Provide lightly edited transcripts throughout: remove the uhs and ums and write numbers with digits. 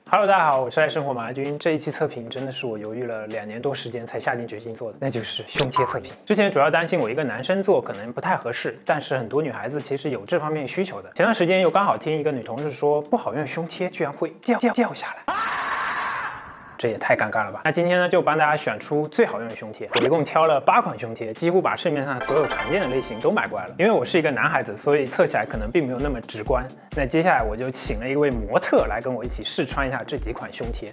Hello， 大家好，我是爱生活马拉军。这一期测评真的是我犹豫了2年多时间才下定决心做的，那就是胸贴测评。之前主要担心我一个男生做可能不太合适，但是很多女孩子其实有这方面需求的。前段时间又刚好听一个女同事说，不好用胸贴居然会掉下来。这也太尴尬了吧！那今天呢，就帮大家选出最好用的胸贴。我一共挑了8款胸贴，几乎把市面上所有常见的类型都买过来了。因为我是一个男孩子，所以测起来可能并没有那么直观。那接下来我就请了一位模特来跟我一起试穿一下这几款胸贴。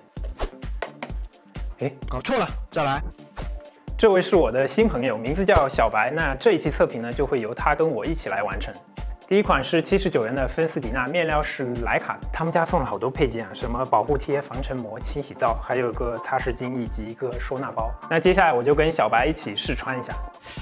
搞错了，再来。 这位是我的新朋友，名字叫小白。那这一期测评呢，就会由他跟我一起来完成。第一款是79元的芬斯迪娜，面料是徕卡的。他们家送了好多配件啊，什么保护贴、防尘膜、清洗皂，还有个擦拭巾以及一个收纳包。那接下来我就跟小白一起试穿一下。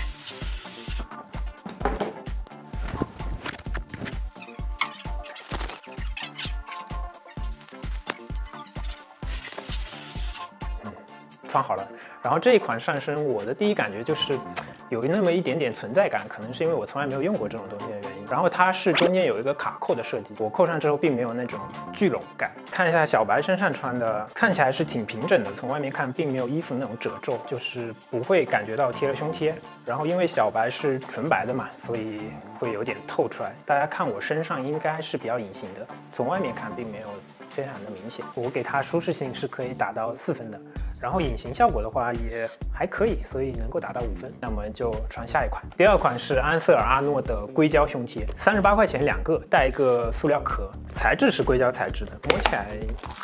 穿好了。然后这一款上身，我的第一感觉就是有那么一点点存在感，可能是因为我从来没有用过这种东西的原因。然后它是中间有一个卡扣的设计，我扣上之后并没有那种聚拢感。看一下小白身上穿的，看起来是挺平整的，从外面看并没有衣服那种褶皱，就是不会感觉到贴了胸贴。然后因为小白是纯白的嘛，所以会有点透出来。大家看我身上应该是比较隐形的，从外面看并没有非常的明显。我给它舒适性是可以打到4分的，然后隐形效果的话也还可以，所以能够打到5分。那我们就穿下一款。第二款是安瑟尔阿诺的硅胶胸贴，38块钱2个，带一个塑料壳，材质是硅胶材质的，摸起来，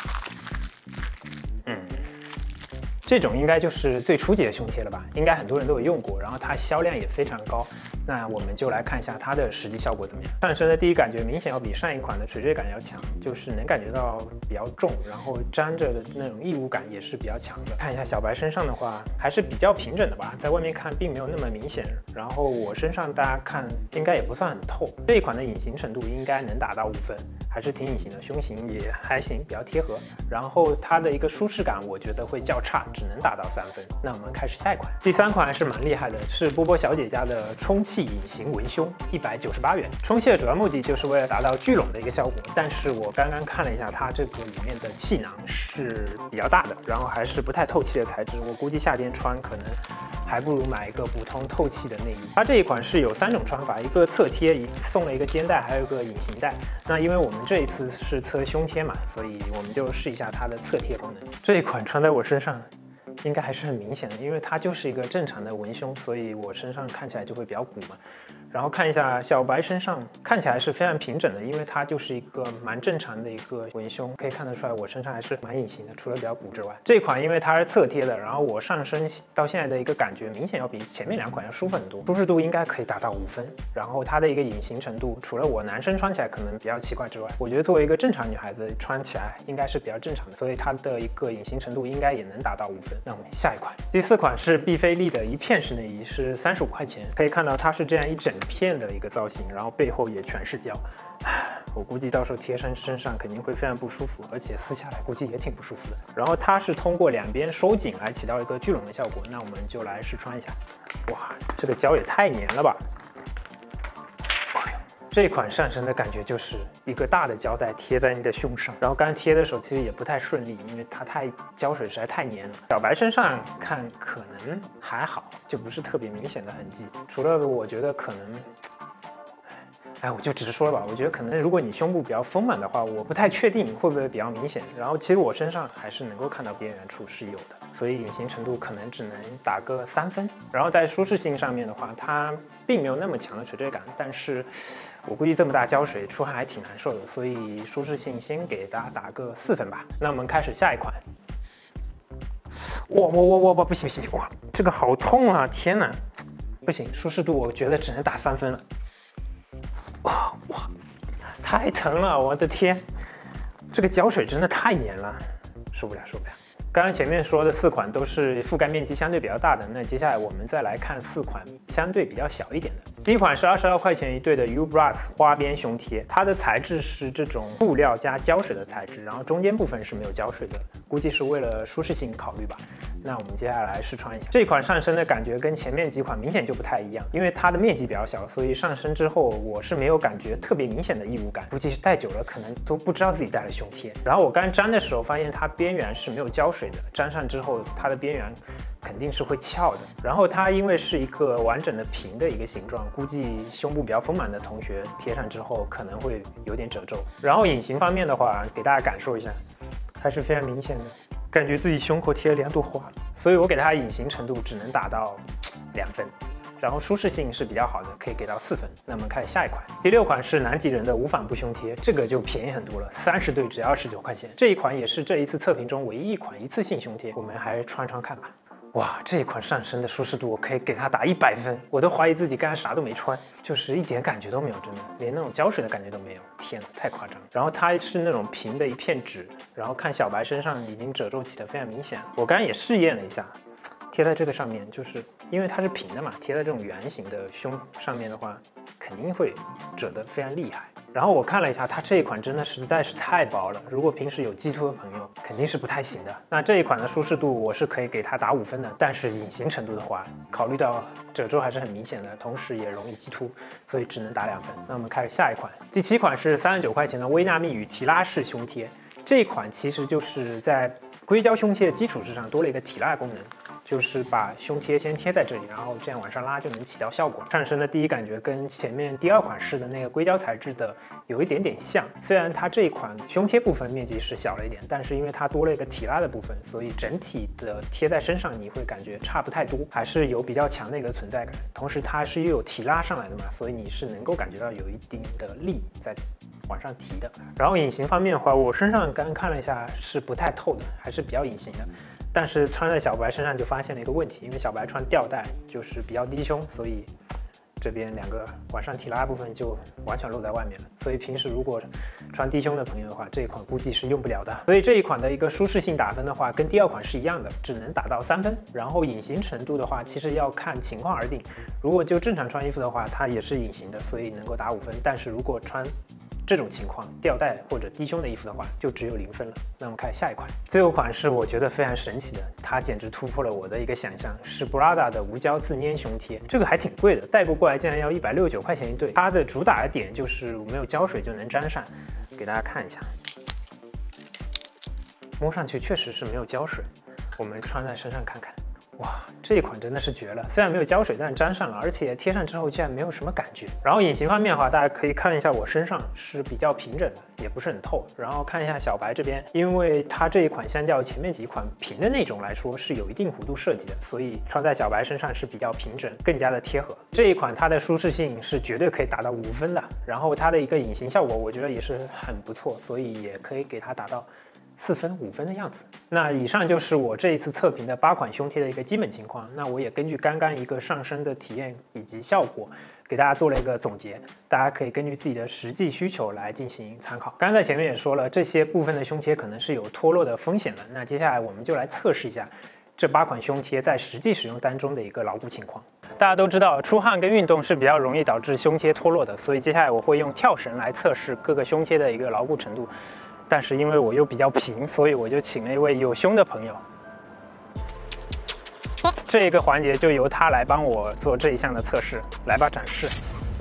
这种应该就是最初级的胸贴了吧，应该很多人都有用过，然后它销量也非常高。那我们就来看一下它的实际效果怎么样。上身的第一感觉明显要比上一款的垂坠感要强，就是能感觉到比较重，然后粘着的那种异物感也是比较强的。看一下小白身上的话，还是比较平整的吧，在外面看并没有那么明显。然后我身上大家看应该也不算很透，这一款的隐形程度应该能打到5分，还是挺隐形的，胸型也还行，比较贴合。然后它的一个舒适感我觉得会较差，只能打到3分。那我们开始下一款。第3款还是蛮厉害的，是波波小姐家的充气隐形文胸，198元。充气的主要目的就是为了达到聚拢的一个效果，但是我刚刚看了一下，它这个里面的气囊是比较大的，然后还是不太透气的材质，我估计夏天穿可能还不如买一个普通透气的内衣。它这一款是有3种穿法，一个侧贴，送了一个肩带，还有一个隐形带。那因为我们这一次是测胸贴嘛，所以我们就试一下它的侧贴功能。这一款穿在我身上应该还是很明显的，因为它就是一个正常的文胸，所以我身上看起来就会比较鼓嘛。然后看一下小白身上，看起来是非常平整的，因为它就是一个蛮正常的一个文胸，可以看得出来我身上还是蛮隐形的，除了比较鼓之外。这款因为它是侧贴的，然后我上身到现在的一个感觉明显要比前面2款要舒服很多，舒适度应该可以达到5分。然后它的一个隐形程度，除了我男生穿起来可能比较奇怪之外，我觉得作为一个正常女孩子穿起来应该是比较正常的，所以它的一个隐形程度应该也能达到5分。那我们下一款，第4款是碧菲丽的一片式内衣，是35块钱，可以看到它是这样一整片的一个造型，然后背后也全是胶，我估计到时候贴身上肯定会非常不舒服，而且撕下来估计也挺不舒服的。然后它是通过2边收紧来起到一个聚拢的效果，那我们就来试穿一下。哇，这个胶也太粘了吧！这款上身的感觉就是一个大的胶带贴在你的胸上，然后刚贴的时候其实也不太顺利，因为它胶水实在太粘了。小白身上看可能还好，就不是特别明显的痕迹，除了我觉得可能，我就直说了吧，我觉得可能如果你胸部比较丰满的话，我不太确定会不会比较明显。然后其实我身上还是能够看到边缘处是有的，所以隐形程度可能只能打个3分。然后在舒适性上面的话，它并没有那么强的垂坠感，但是我估计这么大胶水出汗还挺难受的，所以舒适性先给大家打个4分吧。那我们开始下一款。哇，不行，哇，这个好痛啊！天哪，不行，舒适度我觉得只能打3分了。哇，太疼了，我的天，这个胶水真的太粘了，受不了。 刚刚前面说的4款都是覆盖面积相对比较大的，那接下来我们再来看4款相对比较小一点的。第一款是22块钱一对的 Ubrus 花边胸贴，它的材质是这种布料加胶水的材质，然后中间部分是没有胶水的，估计是为了舒适性考虑吧。那我们接下来试穿一下，这款上身的感觉跟前面几款明显就不太一样，因为它的面积比较小，所以上身之后我是没有感觉特别明显的异物感，估计是戴久了可能都不知道自己戴了胸贴。然后我刚粘的时候发现它边缘是没有胶水的，粘上之后它的边缘肯定是会翘的。然后它因为是一个完整的平的一个形状，估计胸部比较丰满的同学贴上之后可能会有点褶皱。然后隐形方面的话，给大家感受一下，还是非常明显的。感觉自己胸口贴了2朵花，所以我给它隐形程度只能打到2分，然后舒适性是比较好的，可以给到4分。那我们看下一款，第6款是南极人的无纺布胸贴，这个就便宜很多了，30对只要29块钱。这一款也是这一次测评中唯一一款一次性胸贴，我们还是穿穿看吧。哇，这一款上身的舒适度我可以给它打100分，我都怀疑自己刚才啥都没穿，就是一点感觉都没有，真的连那种胶水的感觉都没有，天哪，太夸张了。然后它是那种平的一片纸，然后看小白身上已经褶皱起的非常明显。我刚刚也试验了一下，贴在这个上面，就是因为它是平的嘛，贴在这种圆形的胸上面的话，肯定会褶得非常厉害。然后我看了一下，它这一款真的实在是太薄了，如果平时有激凸的朋友，肯定是不太行的。那这一款的舒适度我是可以给它打5分的，但是隐形程度的话，考虑到褶皱还是很明显的，同时也容易激凸，所以只能打2分。那我们开始下一款，第7款是39块钱的薇娜蜜语提拉式胸贴，这一款其实就是在硅胶胸贴的基础之上多了一个提拉功能。就是把胸贴先贴在这里，然后这样往上拉就能起到效果。上身的第一感觉跟前面第2款试的那个硅胶材质的有一点点像，虽然它这一款胸贴部分面积是小了一点，但是因为它多了一个提拉的部分，所以整体的贴在身上你会感觉差不太多，还是有比较强的一个存在感。同时它是又有提拉上来的嘛，所以你是能够感觉到有一定的力在往上提的。然后隐形方面的话，我身上刚刚看了一下是不太透的，还是比较隐形的。但是穿在小白身上就发现了一个问题，因为小白穿吊带就是比较低胸，所以这边2个往上提拉部分就完全露在外面了。所以平时如果穿低胸的朋友的话，这一款估计是用不了的。所以这一款的一个舒适性打分的话，跟第2款是一样的，只能打到3分。然后隐形程度的话，其实要看情况而定。如果就正常穿衣服的话，它也是隐形的，所以能够打5分。但是如果穿这种情况吊带或者低胸的衣服的话，就只有0分了。那我们看下一款，最后款是我觉得非常神奇的，它简直突破了我的一个想象，是 Prada 的无胶自粘胸贴，这个还挺贵的，代购过来竟然要169块钱一对。它的主打的点就是没有胶水就能粘上，给大家看一下，摸上去确实是没有胶水，我们穿在身上看看。哇，这一款真的是绝了！虽然没有胶水，但粘上了，而且贴上之后竟然没有什么感觉。然后隐形方面的话，大家可以看一下我身上是比较平整的，也不是很透。然后看一下小白这边，因为它这一款相较前面几款平的那种来说是有一定弧度设计的，所以穿在小白身上是比较平整，更加的贴合。这一款它的舒适性是绝对可以达到5分的，然后它的一个隐形效果我觉得也是很不错，所以也可以给它达到4分、5分的样子。那以上就是我这一次测评的8款胸贴的一个基本情况。那我也根据刚刚一个上身的体验以及效果，给大家做了一个总结，大家可以根据自己的实际需求来进行参考。刚才前面也说了，这些部分的胸贴可能是有脱落的风险的。那接下来我们就来测试一下这8款胸贴在实际使用当中的一个牢固情况。大家都知道，出汗跟运动是比较容易导致胸贴脱落的，所以接下来我会用跳绳来测试各个胸贴的一个牢固程度。但是因为我又比较平，所以我就请了一位有胸的朋友，这一个环节就由他来帮我做这一项的测试。来吧，展示。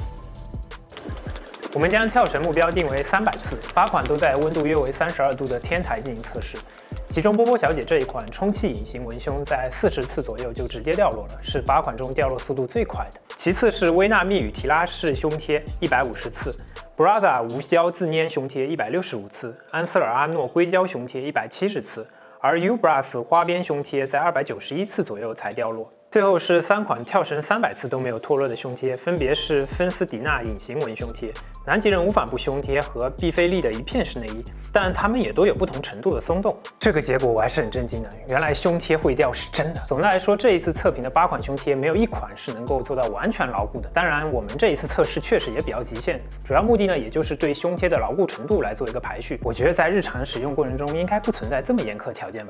我们将跳绳目标定为300次，8款都在温度约为32度的天台进行测试。其中波波小姐这一款充气隐形文胸在40次左右就直接掉落了，是8款中掉落速度最快的。其次是薇娜蜜语提拉式胸贴150次。Prada 无胶自粘胸贴165次，安瑟尔阿诺硅胶胸贴170次，而 Ubrus 花边胸贴在291次左右才掉落。最后是3款跳绳300次都没有脱落的胸贴，分别是芬斯迪纳隐形纹胸贴、南极人无纺布胸贴和毕菲利的一片式内衣，但它们也都有不同程度的松动。这个结果我还是很震惊的，原来胸贴会掉是真的。总的来说，这一次测评的8款胸贴没有1款是能够做到完全牢固的。当然，我们这一次测试确实也比较极限，主要目的呢，也就是对胸贴的牢固程度来做一个排序。我觉得在日常使用过程中应该不存在这么严苛条件吧。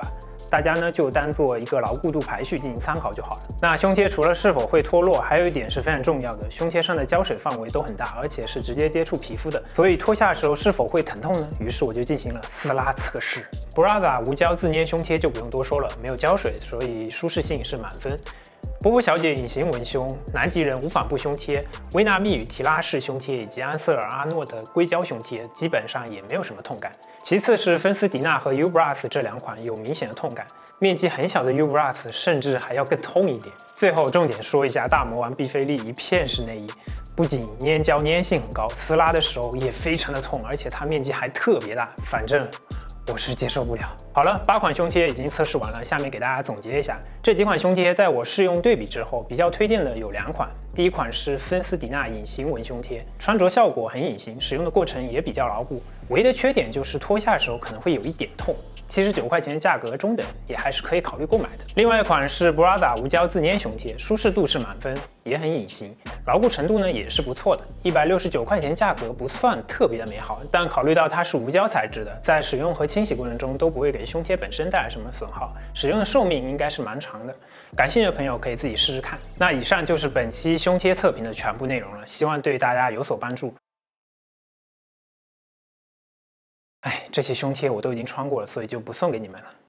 大家呢就当做一个牢固度排序进行参考就好了。那胸贴除了是否会脱落，还有一点是非常重要的，胸贴上的胶水范围都很大，而且是直接接触皮肤的，所以脱下的时候是否会疼痛呢？于是我就进行了撕拉测试。Prada 无胶自粘胸贴就不用多说了，没有胶水，所以舒适性是满分。波波小姐隐形文胸、南极人无纺布胸贴、薇娜蜜语提拉式胸贴以及安瑟尔阿诺的硅胶胸贴，基本上也没有什么痛感。其次是芬斯迪纳和 Ubras 这两款有明显的痛感，面积很小的 Ubras 甚至还要更痛一点。最后重点说一下大魔王碧菲丽一片式内衣，不仅粘胶粘性很高，撕拉的时候也非常的痛，而且它面积还特别大，反正我是接受不了。好了，8款胸贴已经测试完了，下面给大家总结一下这几款胸贴在我试用对比之后，比较推荐的有2款。第一款是芬斯迪纳隐形纹胸贴，穿着效果很隐形，使用的过程也比较牢固，唯一的缺点就是脱下的时候可能会有一点痛。79块钱的价格中等，也还是可以考虑购买的。另外一款是 Prada 无胶自粘胸贴，舒适度是满分，也很隐形，牢固程度呢也是不错的。169块钱价格不算特别的美好，但考虑到它是无胶材质的，在使用和清洗过程中都不会给胸贴本身带来什么损耗，使用的寿命应该是蛮长的。感兴趣的朋友可以自己试试看。那以上就是本期胸贴测评的全部内容了，希望对大家有所帮助。哎，这些胸贴我都已经穿过了，所以就不送给你们了。